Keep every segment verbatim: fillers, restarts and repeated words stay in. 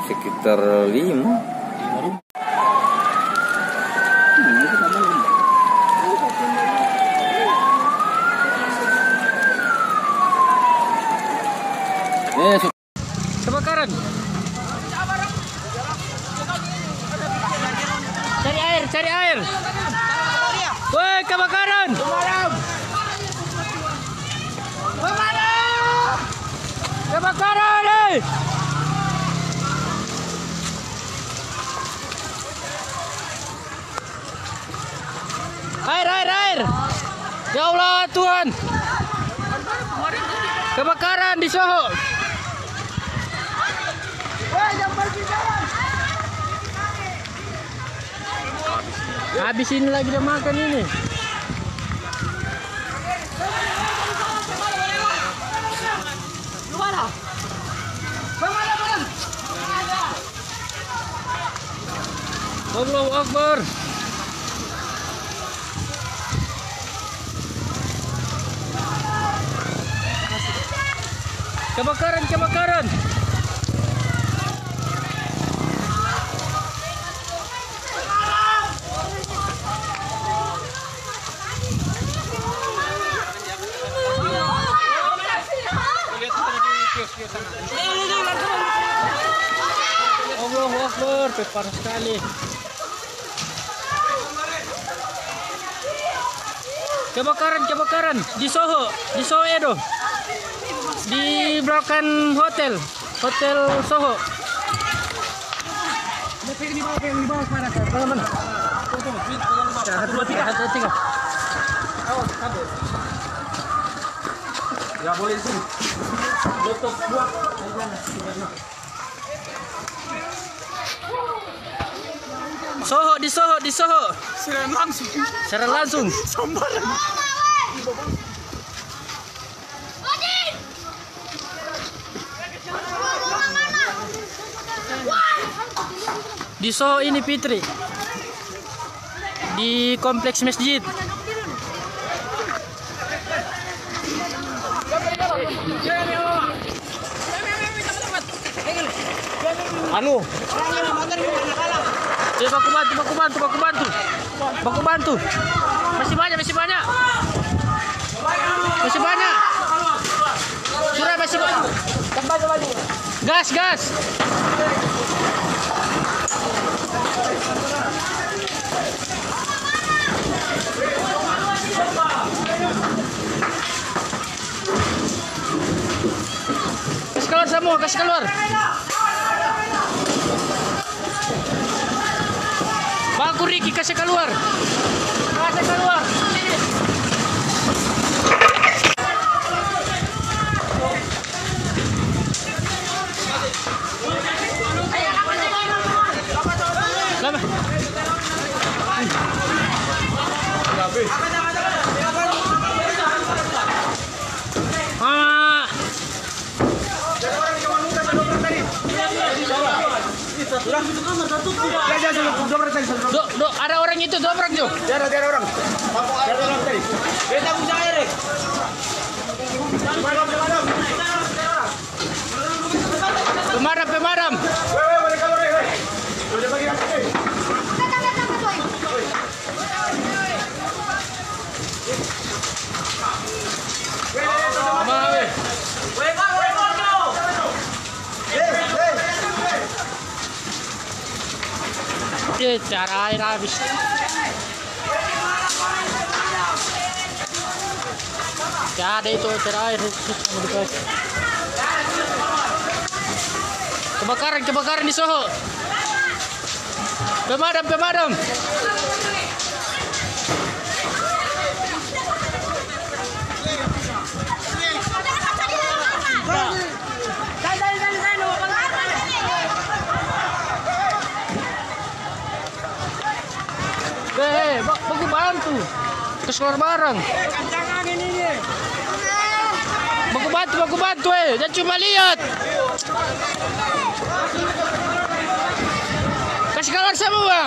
sekitar lima. Eh, kebakaran. Cari air, cari air. Woi, kebakaran. Kebakaran, eh. Air, air, air. Ya Allah, Tuhan. Kebakaran di Soho. Habis ini lagi dia makan ini. Allahu Akbar. Kebakaran, kebakaran. Allahu Akbar, parah sekali. Kebakaran, kebakaran di Soho, di Soho Edo, di belakang hotel, hotel Soho. Di bawah, di bawah mana? Mana? Satu dua tiga, satu tiga. Awas, kabel. Ya boleh di sini. Tutup buat. Soho, di Soho, di Soho. Secara langsung. Secara langsung. Sambaran. Di Soho ini Fitri. Di kompleks masjid. Anu. Coba aku bantu, aku bantu, aku bantu. Aku bantu. Masih banyak, masih banyak. Masih banyak. Sudah masih banyak. Gas, gas. Kasih keluar semua, kasih keluar. Baku Riki, kasih keluar. Kasih keluar. Lama. Ah. Do, do, ada orang itu dobrak Jo. Dia ada, dia ada orang. Dia ada orang tadi. Dia tak bisa air. Pemadam, pemadam. Woi, balik kamar, woi. Udah bagi aku. Mama, woi. Woi, Pak, woi, Pak. Eh, cara air habis. Ya ada itu cara air. Kebakaran, kebakaran di Soho. Pemadam, pemadam. Eh, baku bantu. Keseluruh barang. Baku bantu, baku bantu eh. Jangan cuma lihat. Kasih keluar semua.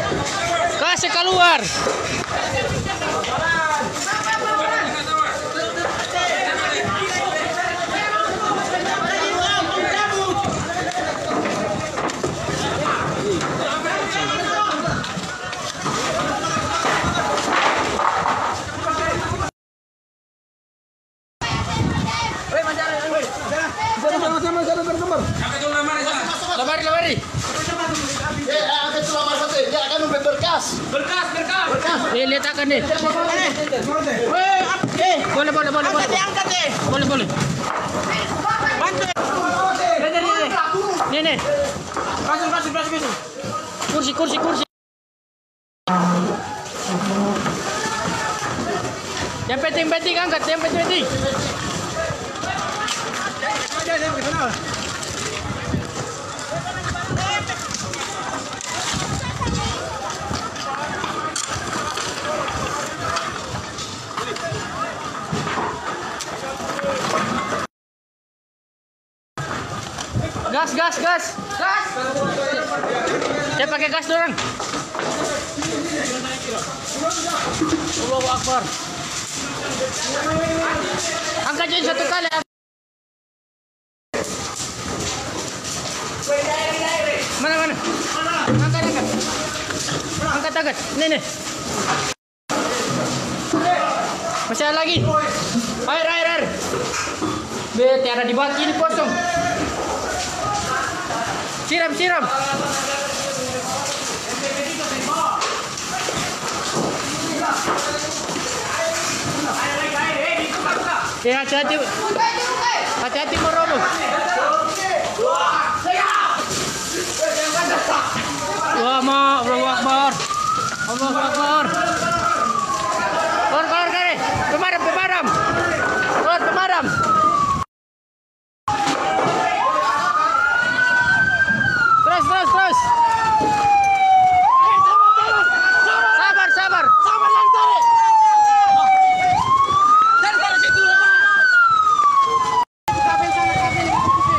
Kasih keluar. Eh, letakkan deh. Boleh, boleh, boleh, boleh. Angkat deh. Boleh, boleh. Bantu. Nih, nih. Kasih, kasih, kasih, kasih. Kursi, kursi, kursi. Yang penting-penting angkat, yang penting-penting. Gas, gas, gas. Gas. Saya pakai gas dorang. Allahu Akbar. Angkat jadi satu kali. Mana mana? Angkat angkat. Angkat angkat. Nih nih. Masih ada lagi. Air air air. Be, tiada dibagi ini kosong. Siram siram. Ya, hati-hati. Hati-hati meroboh. Wah, ma, Allahu Akbar. Allahu Akbar. Keluar, keluar, kare. Pemadam, pemadam. Keluar, pemadam. Terus, terus, terus. Sabar, sabar. Sabar yang tarik. Dari dari situ. Kabin sana kabin.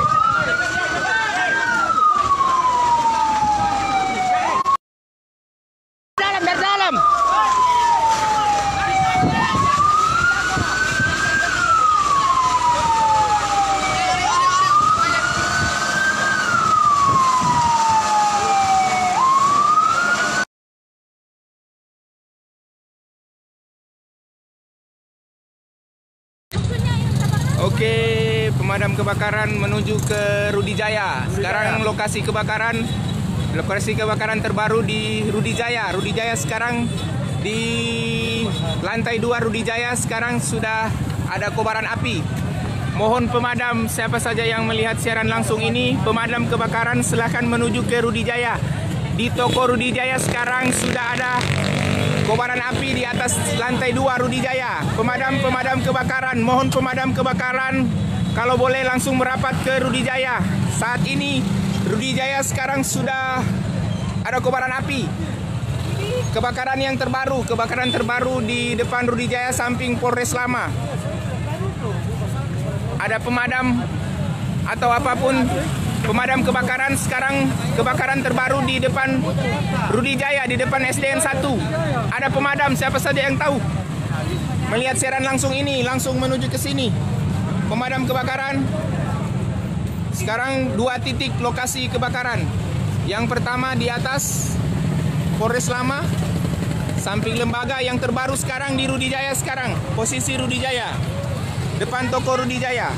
Dalam, dari dalam. Oke, pemadam kebakaran menuju ke Rudi Jaya. Sekarang lokasi kebakaran, lokasi kebakaran terbaru di Rudi Jaya. Rudi Jaya sekarang di lantai dua Rudi Jaya sekarang sudah ada kobaran api. Mohon pemadam siapa saja yang melihat siaran langsung ini, pemadam kebakaran silahkan menuju ke Rudi Jaya. Di toko Rudi Jaya sekarang sudah ada kobaran api di atas lantai dua Rudi Jaya. Pemadam-pemadam kebakaran, mohon pemadam kebakaran kalau boleh langsung merapat ke Rudi Jaya. Saat ini Rudi Jaya sekarang sudah ada kobaran api. Kebakaran yang terbaru, kebakaran terbaru di depan Rudi Jaya samping Polres Lama. Ada pemadam atau apapun, pemadam kebakaran sekarang kebakaran terbaru di depan Rudi Jaya, di depan S D N satu. Ada pemadam, siapa saja yang tahu melihat siaran langsung ini, langsung menuju ke sini. Pemadam kebakaran sekarang dua titik lokasi kebakaran. Yang pertama di atas Polres Lama, samping lembaga. Yang terbaru sekarang di Rudi Jaya sekarang, posisi Rudi Jaya, depan toko Rudi Jaya.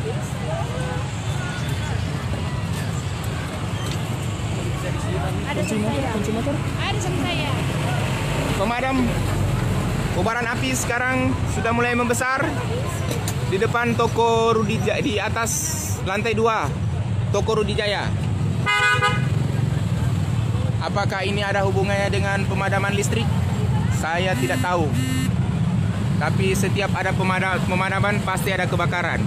Ada sama saya. Ada sama saya. Pemadam kobaran api sekarang sudah mulai membesar di depan toko Rudi Jaya, di atas lantai dua toko Rudi Jaya. Apakah ini ada hubungannya dengan pemadaman listrik? Saya tidak tahu. Tapi setiap ada pemadam, pemadaman pasti ada kebakaran.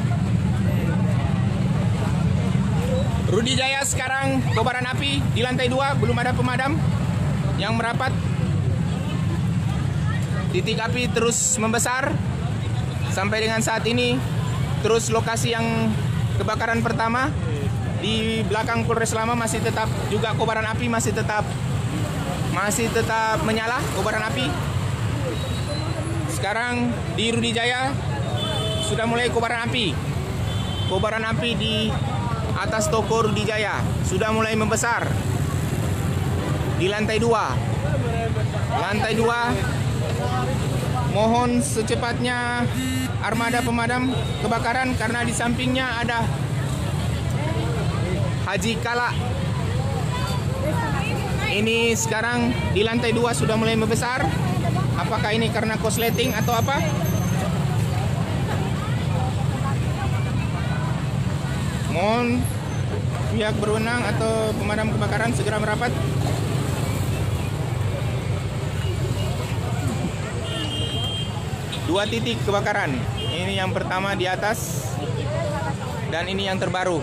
Rudi Jaya sekarang kobaran api di lantai dua, belum ada pemadam yang merapat. Titik api terus membesar sampai dengan saat ini. Terus lokasi yang kebakaran pertama di belakang Polres Lama masih tetap juga kobaran api masih tetap masih tetap menyala kobaran api. Sekarang di Rudi Jaya sudah mulai kobaran api. Kobaran api di atas toko Rudi Jaya sudah mulai membesar di lantai dua. Lantai dua, mohon secepatnya armada pemadam kebakaran karena di sampingnya ada Haji Kala. Ini sekarang di lantai dua sudah mulai membesar. Apakah ini karena korsleting atau apa? Mohon pihak berwenang atau pemadam kebakaran segera merapat. Dua titik kebakaran. Ini yang pertama di atas dan ini yang terbaru.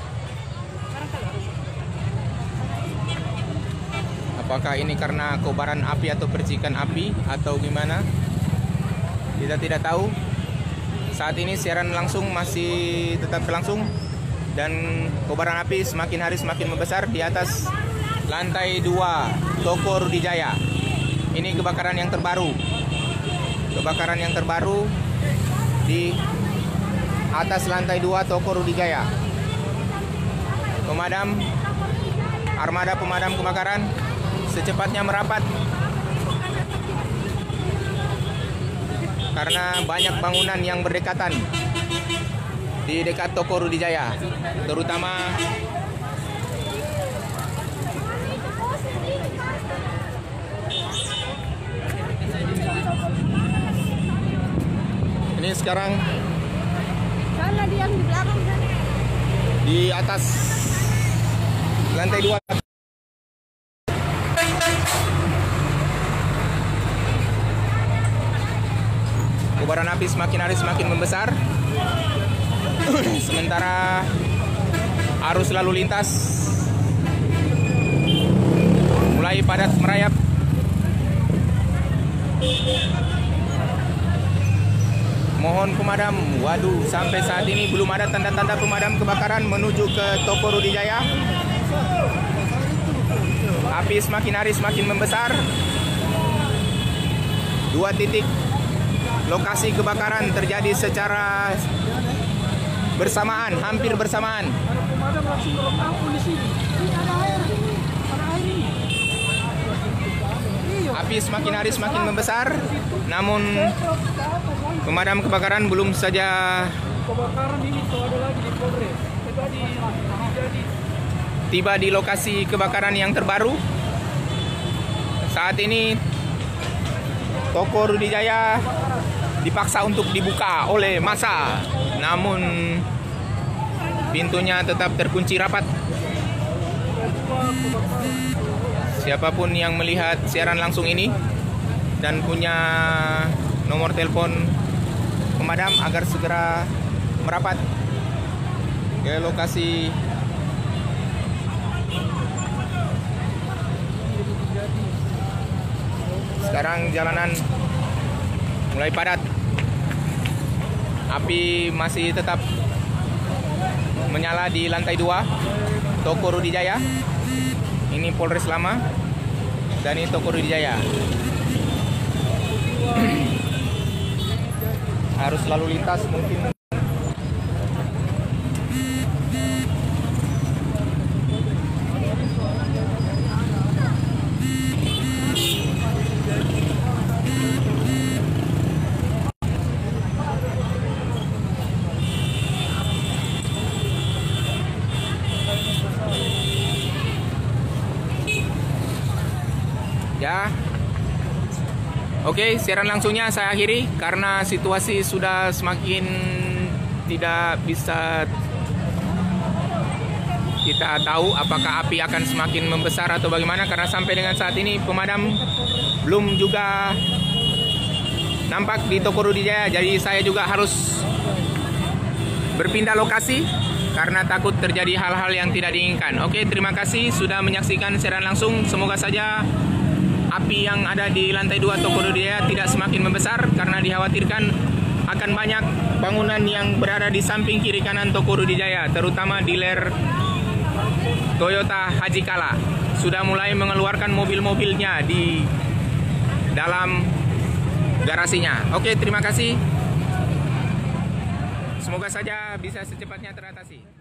Apakah ini karena kobaran api atau percikan api atau gimana? Kita tidak tahu. Saat ini siaran langsung masih tetap berlangsung dan kobaran api semakin hari semakin membesar di atas lantai dua toko Rudi Jaya. Ini kebakaran yang terbaru. Kebakaran yang terbaru di atas lantai dua toko Rudi Jaya. Pemadam, armada pemadam kebakaran secepatnya merapat karena banyak bangunan yang berdekatan di dekat toko Rudi Jaya, terutama ini sekarang Sana dia yang di belakang sana. di atas lantai dua. Kobaran api semakin hari semakin membesar. Sementara arus lalu lintas mulai padat merayap. Mohon pemadam, waduh, sampai saat ini belum ada tanda-tanda pemadam kebakaran menuju ke toko Rudi Jaya. Api semakin hari semakin membesar. Dua titik lokasi kebakaran terjadi secara bersamaan, hampir bersamaan. Pemadam langsung berlaku di sini. Ini ada air, ada air ini. Api semakin hari semakin membesar, namun pemadam kebakaran belum saja Kebakaran ini tuh ada lagi di Polres. Itu di jadi tiba di lokasi kebakaran yang terbaru. Saat ini toko Rudi Jaya dipaksa untuk dibuka oleh massa, namun pintunya tetap terkunci rapat. Siapapun yang melihat siaran langsung ini dan punya nomor telepon pemadam agar segera merapat ke lokasi sekarang. Jalanan mulai padat. Api masih tetap menyala di lantai dua toko Rudi Jaya. Ini Polres Lama dan ini toko Rudi Jaya. Harus lalu lintas mungkin ya. Oke, siaran langsungnya saya akhiri karena situasi sudah semakin tidak bisa kita tahu apakah api akan semakin membesar atau bagaimana, karena sampai dengan saat ini pemadam belum juga nampak di toko Rudi Jaya. Jadi saya juga harus berpindah lokasi karena takut terjadi hal-hal yang tidak diinginkan. Oke, terima kasih sudah menyaksikan siaran langsung. Semoga saja api yang ada di lantai dua toko Rudi Jaya tidak semakin membesar karena dikhawatirkan akan banyak bangunan yang berada di samping kiri kanan toko Rudi Jaya, terutama dealer Toyota Haji Kala sudah mulai mengeluarkan mobil-mobilnya di dalam garasinya. Oke, terima kasih. Semoga saja bisa secepatnya teratasi.